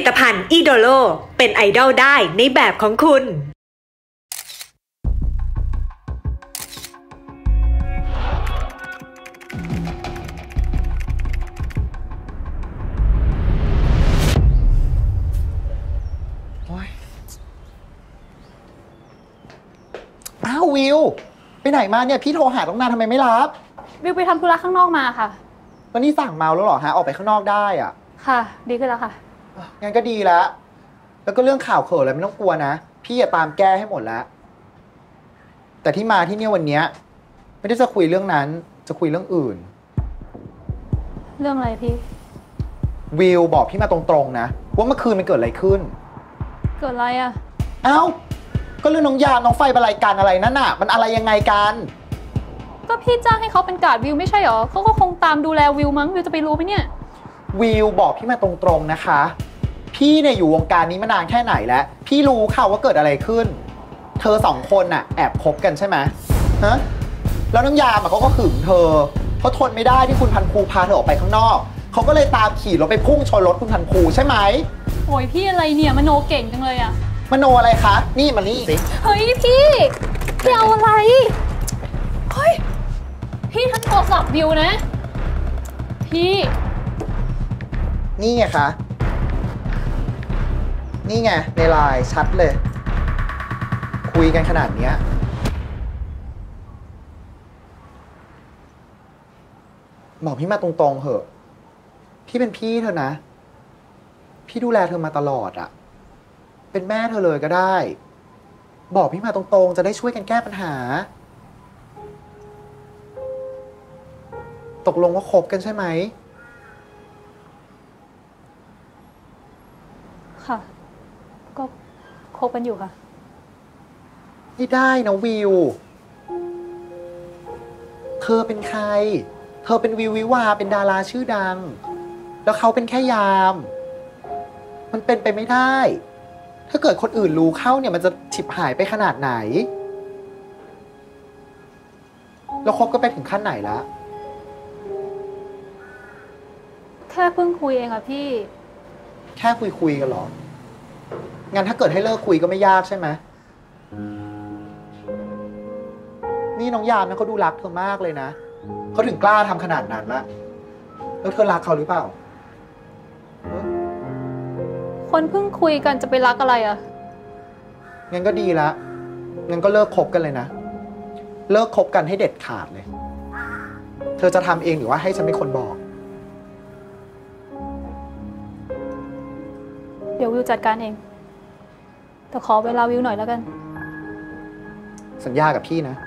ตภัณฑ์อีโดโลเป็นไอดอลได้ในแบบของคุณอ้าววิวไปไหนมาเนี่ยพี่โทรหาตั้งนานทำไมไม่รับวิวไปทำธุระข้างนอกมาค่ะแล้วนี่สั่งเมาแล้วเหรอฮะออกไปข้างนอกได้อ่ะค่ะดีขึ้นแล้วค่ะงั้นก็ดีแล้วก็เรื่องข่าวเขินอะไรไม่ต้องกลัวนะพี่จะตามแก้ให้หมดแล้วแต่ที่มาที่นี่วันนี้ไม่ได้จะคุยเรื่องนั้นจะคุยเรื่องอื่นเรื่องอะไรพี่วิวบอกพี่มาตรงๆนะว่าเมื่อคืนมันเกิดอะไรขึ้นเกิดอะไรอ่ะเอ้าก็เรื่องน้องยามน้องไฟบรรลัยกันอะไรนั่นน่ะมันอะไรยังไงกันก็พี่จ้างให้เขาเป็นการ์ดวิวไม่ใช่หรอเขาก็คงตามดูแลวิวมั้งวิวจะไปรู้ไหมเนี่ยวิวบอกพี่มาตรงๆนะคะพี่เนี่ยอยู่วงการนี้มานานแค่ไหนแล้วพี่รู้ค่ะว่าเกิดอะไรขึ้นเธอสองคนน่ะแอบคบกันใช่ไหมฮะแล้วน้องยามเขาก็หึงเธอเขาทนไม่ได้ที่คุณพันครูพาเธอออกไปข้างนอกเขาก็เลยตามขี่รถไปพุ่งชนรถคุณพันครูใช่ไหมโอ้ยพี่อะไรเนี่ยมโนเก่งจังเลยอะมโนอะไรคะนี่มานี่สิเฮ้ยพี่เอาอะไรเฮ้ยพี่ทักโทรศัพท์วิวนะพี่นี่ไงคะนี่ไงในไลน์ชัดเลยคุยกันขนาดเนี้ยบอกพี่มาตรงๆเหอะพี่เป็นพี่เธอนะพี่ดูแลเธอมาตลอดอะเป็นแม่เธอเลยก็ได้บอกพี่มาตรงๆจะได้ช่วยกันแก้ปัญหาตกลงว่าคบกันใช่ไหมค่ะก็คบกันอยู่ค่ะไม่ได้นะวิวเธอเป็นใครเธอเป็นวิววิวาเป็นดาราชื่อดังแล้วเขาเป็นแค่ยามมันเป็นไปไม่ได้ถ้าเกิดคนอื่นรู้เข้าเนี่ยมันจะฉิบหายไปขนาดไหนแล้วคบกันไปถึงขั้นไหนแล้วแค่เพิ่งคุยเองอะพี่แค่คุยกันเหรองั้นถ้าเกิดให้เลิกคุยก็ไม่ยากใช่ไหมนี่น้องยามนะเขาดูรักเธอมากเลยนะเขาถึงกล้าทำขนาดนั้นละแล้วเธอรักเขาหรือเปล่าคนเพิ่งคุยกันจะไปรักอะไรอะงั้นก็ดีละงั้นก็เลิกคบกันเลยนะเลิกคบกันให้เด็ดขาดเลยเธอจะทำเองหรือว่าให้ฉันเป็นคนบอกเดี๋ยววิวจัดการเองแต่ขอเวลาวิวหน่อยแล้วกันสัญญากับพี่นะ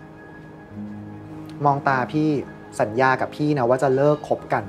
มองตาพี่สัญญากับพี่นะว่าจะเลิกคบกัน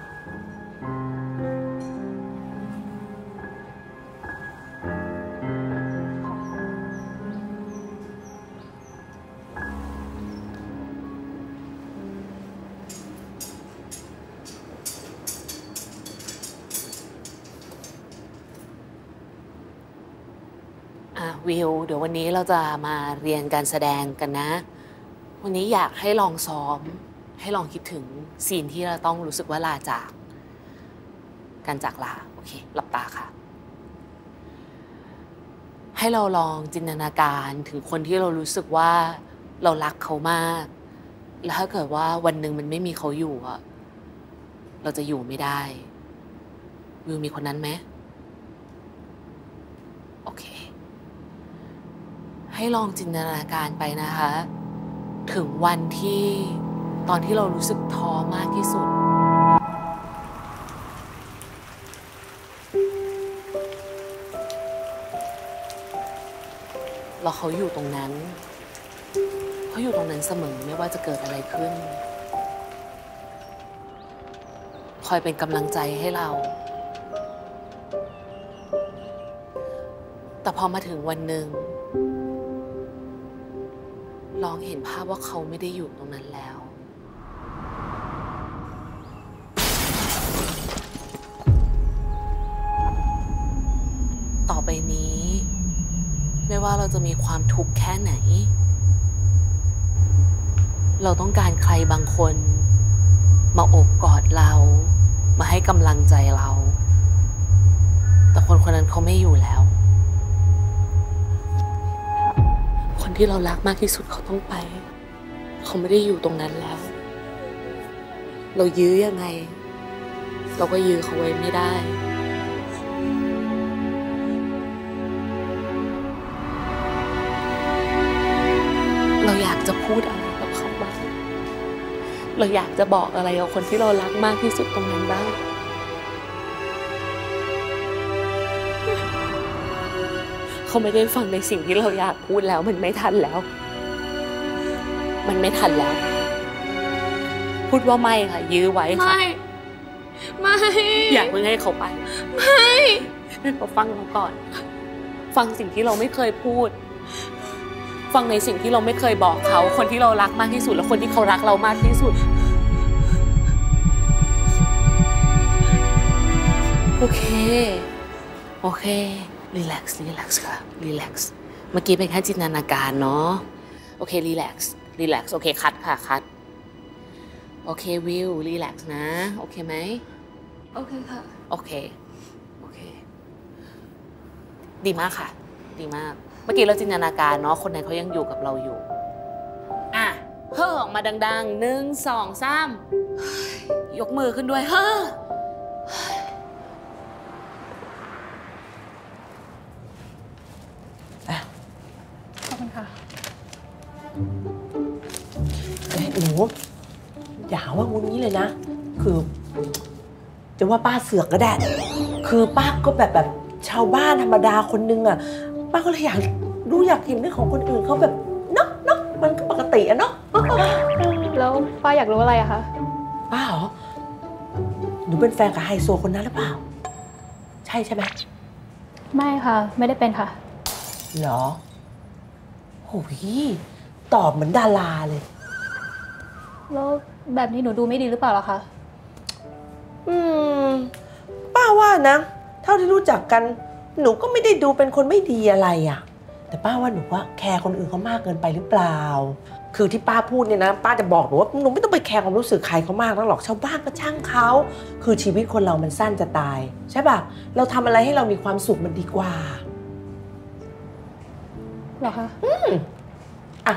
วิวเดี๋ยววันนี้เราจะมาเรียนการแสดงกันนะวันนี้อยากให้ลองซ้อมให้ลองคิดถึงซีนที่เราต้องรู้สึกว่าลาจากการจากลาโอเคหลับตาค่ะให้เราลองจินตนาการถึงคนที่เรารู้สึกว่าเรารักเขามากแล้วถ้าเกิดว่าวันหนึ่งมันไม่มีเขาอยู่อะเราจะอยู่ไม่ได้วิวมีคนนั้นไหมโอเคให้ลองจินตนาการไปนะคะถึงวันที่ตอนที่เรารู้สึกท้อมากที่สุดแล้วเขาอยู่ตรงนั้นเขาอยู่ตรงนั้นเสมอไม่ว่าจะเกิดอะไรขึ้นคอยเป็นกำลังใจให้เราแต่พอมาถึงวันหนึ่งลองเห็นภาพว่าเขาไม่ได้อยู่ตรงนั้นแล้วต่อไปนี้ไม่ว่าเราจะมีความทุกข์แค่ไหนเราต้องการใครบางคนมาโอบกอดเรามาให้กำลังใจเราแต่คนคนนั้นเขาไม่อยู่แล้วคนที่เรารักมากที่สุดเขาต้องไปเขาไม่ได้อยู่ตรงนั้นแล้วเรายื้อยังไงเราก็ยื้อเขาไว้ไม่ได้เราอยากจะพูดอะไรกับเขาบ้างเราอยากจะบอกอะไรกับคนที่เรารักมากที่สุดตรงนั้นบ้างเขาไม่ได้ฟังในสิ่งที่เราอยากพูดแล้วมันไม่ทันแล้วมันไม่ทันแล้วพูดว่าไม่ค่ะยื้อไว้ค่ะไม่อยากเพิ่งให้เขาไปไม่เขาฟังเราก่อนฟังสิ่งที่เราไม่เคยพูดฟังในสิ่งที่เราไม่เคยบอกเขาคนที่เรารักมากที่สุดและคนที่เขารักเรามากที่สุดโอเครีแลกซ์ค่ะรีแลกซ์เมื่อกี้เป็นแค่จินตนาการเนาะโอเครีแลกซ์โอเคคัดค่ะคัดโอเควิวรีแลกซ์นะโอเคไหมโอเคค่ะโอเคดีมากค่ะดีมากเมื่อกี้เราจินตนาการเนาะคนนั้นเขายังอยู่กับเราอยู่อ่ะเฮ้อออกมาดังๆ1 2 3ยกมือขึ้นด้วยเฮ้อขอบคุณค่ะหนูอย่าว่างุนงี้เลยนะคือจะว่าป้าเสือกก็ได้คือป้าก็แบบชาวบ้านธรรมดาคนนึงอ่ะป้าก็เลยอยากรู้อยากเห็นเรื่องของคนอื่นเขาแบบเนาะมันก็ปกติอะเนาะแล้วป้าอยากรู้อะไรอะคะป้าเหรอหนูเป็นแฟนกับไฮโซคนนั้นหรือเปล่าใช่ไหมไม่ค่ะไม่ได้เป็นค่ะเหรอโอ้ยตอบเหมือนดาราเลยแล้วแบบนี้หนูดูไม่ดีหรือเปล่าล่ะคะป้าว่านะเท่าที่รู้จักกันหนูก็ไม่ได้ดูเป็นคนไม่ดีอะไรอ่ะแต่ป้าว่าหนูว่าแคร์คนอื่นเขามากเกินไปหรือเปล่าคือที่ป้าพูดเนี่ยนะป้าจะบอกหนูว่าหนูไม่ต้องไปแคร์ความรู้สึกใครเขามากนักหรอกชาวบ้านก็ช่างเขาคือชีวิตคนเรามันสั้นจะตายใช่ป่ะเราทำอะไรให้เรามีความสุขมันดีกว่าเหรอคะอ่ะ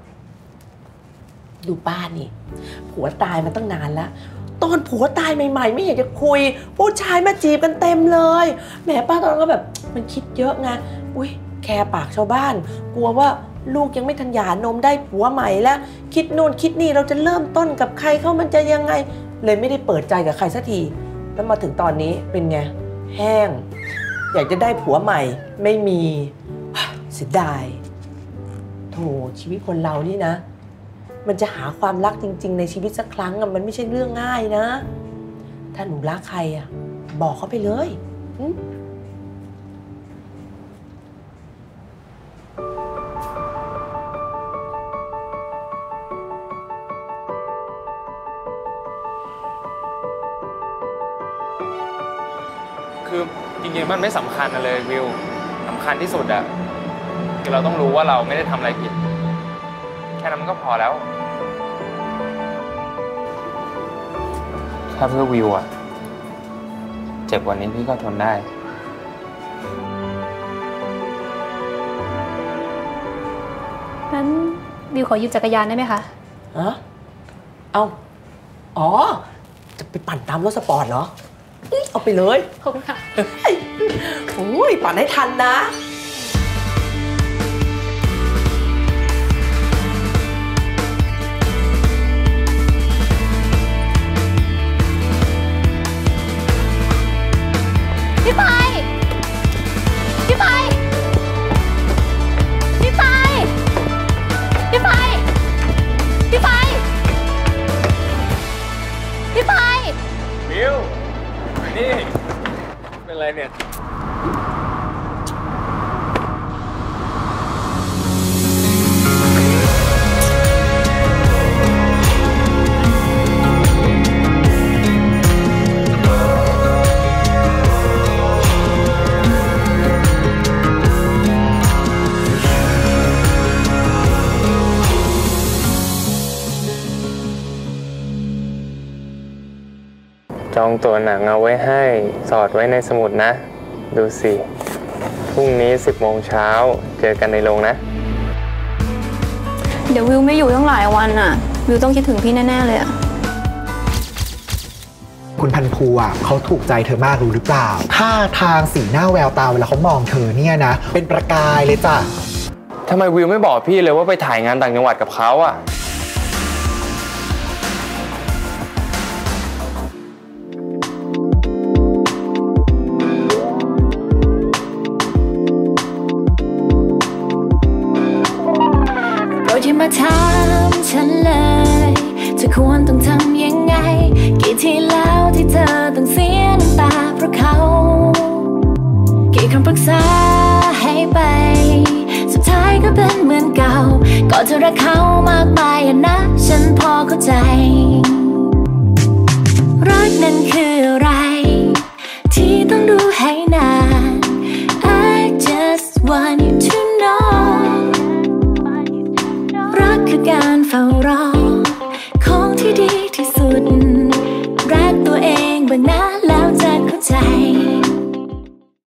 ดูป้านี่ผัวตายมาตั้งนานแล้วตอนผัวตายใหม่ๆไม่อยากจะคุยผู้ชายมาจีบกันเต็มเลยแหมป้าตอนนั้นก็แบบมันคิดเยอะไงอุ้ยแคร์ปากชาวบ้านกลัวว่าลูกยังไม่ทันหย่านมได้ผัวใหม่แล้วคิดนู่นคิดนี่เราจะเริ่มต้นกับใครเขามันจะยังไงเลยไม่ได้เปิดใจกับใครสักทีแล้วมาถึงตอนนี้เป็นไงแห้งอยากจะได้ผัวใหม่ไม่มีเสียดายโธ่ชีวิตคนเรานี่นะมันจะหาความรักจริงๆในชีวิตสักครั้งมันไม่ใช่เรื่องง่ายนะถ้าหนูรักใครบอกเขาไปเลยคือจริงๆมันไม่สำคัญเลยวิวสำคัญที่สุดอะคือเราต้องรู้ว่าเราไม่ได้ทำอะไรผิดแค่นั้นมันก็พอแล้วถ้าเพื่อวิวอะเจ็บกว่านี้พี่ก็ทนได้งั้นวิวขอยืมจักรยานได้ไหมคะอ๋อจะไปปั่นตามรถสปอร์ตเหรอเอาไปเลยขอบคุณค่ะโอ้ยปั่นให้ทันนะพี่ไฟพี่ไฟพี่ไฟพี่ไฟพี่ไฟพี่ไฟวิวนี่เป็นไรเนี่ยจองตั๋วหนังเอาไว้ให้สอดไว้ในสมุดนะดูสิพรุ่งนี้10 โมงเช้าเจอกันในโรงนะเดี๋ยววิวไม่อยู่ตั้งหลายวันอ่ะวิวต้องคิดถึงพี่แน่ๆเลยอ่ะคุณพันภูอ่ะเขาถูกใจเธอมากรู้หรือเปล่าท่าทางสีหน้าแววตาเวลาเขามองเธอเนี่ยนะเป็นประกายเลยจ้ะทำไมวิวไม่บอกพี่เลยว่าไปถ่ายงานต่างจังหวัดกับเขาอ่ะอย่ามาถามฉันเลยจะควรต้องทำยังไงกี่ทีแล้วที่เธอต้องเสียน้ำตาเพราะเขากี่คำปรึกษาให้ไปสุดท้ายก็เป็นเหมือนเก่าก็เธอรักเขามากมายนะฉันพอเข้าใจรักนั้นคืออะไรที่ต้องดูให้นาน I just want you to know รักคือการเฝ้า